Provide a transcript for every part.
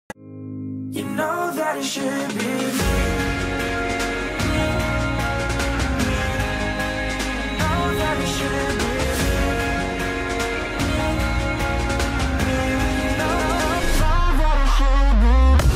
You know that it should be me. Know that it should be me. Know that it should be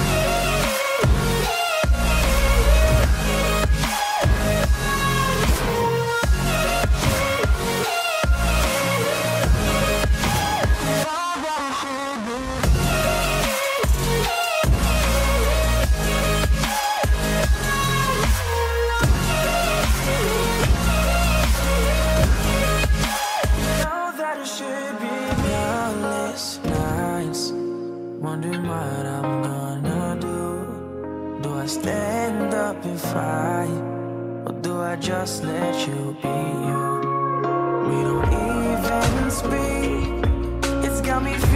wondering what I'm gonna do. Do I stand up and fight, or do I just let you be you? We don't even speak. It's got me